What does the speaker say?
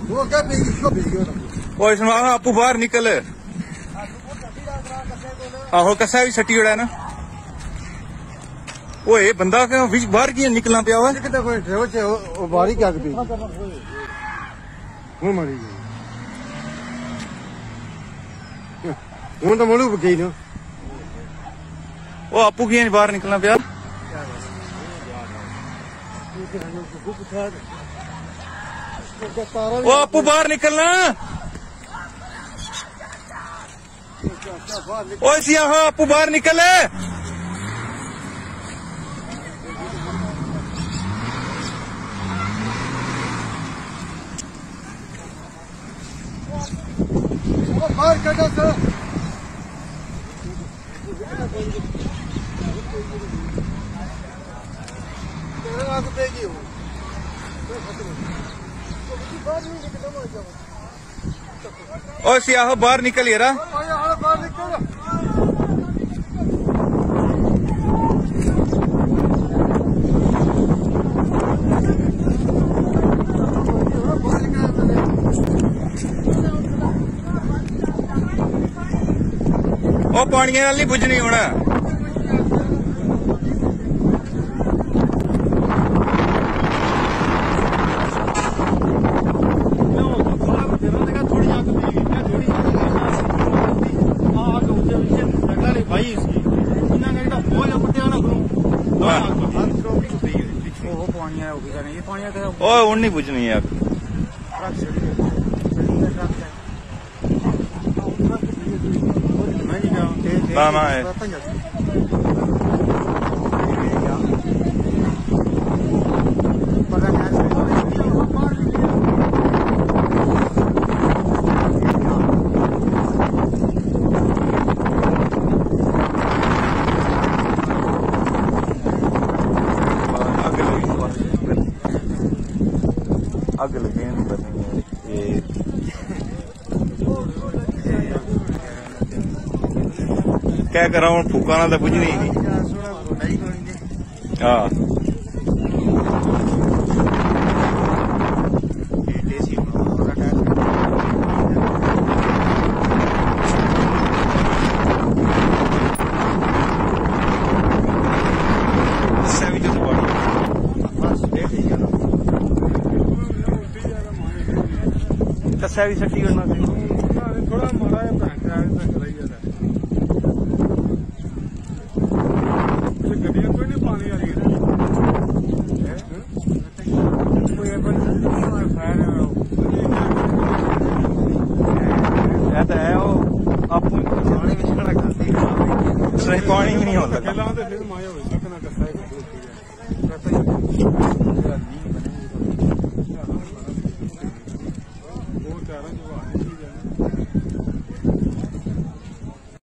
वो क्या पेगी इसको भेजियो ना ओ इसमें आपू बाहर निकल आहो कसा भी छटी उड़ा है ना वो ये बंदा क्या बाहर की निकलना पिया हुआ कितना कोई ड्राइवर से बारी क्या पे वो मरी गई वो तो मोलू गई ना वो आपू की बाहर निकलना पिया वो आपू बाहर निकलना ओ सिया आपू बाहर निकल बाहर कटो सर ओ सियाहो बाहर निकल यारा बाहर निकल ओ पानी नाल नहीं बुझनी होना ओ नहीं बुझनी यार मामा है आग लगे ये क्या कर रहा हूँ फूकाना तो बुझ नहीं हाँ कसा भी छठी करना थोड़ा मारा है गड्डियां कोई नहीं पानी आ रही है तो है वो आपको पानी में खड़ा करती है पानी भी नहीं होता फिर माया हो सकना कसा है वो चारण जो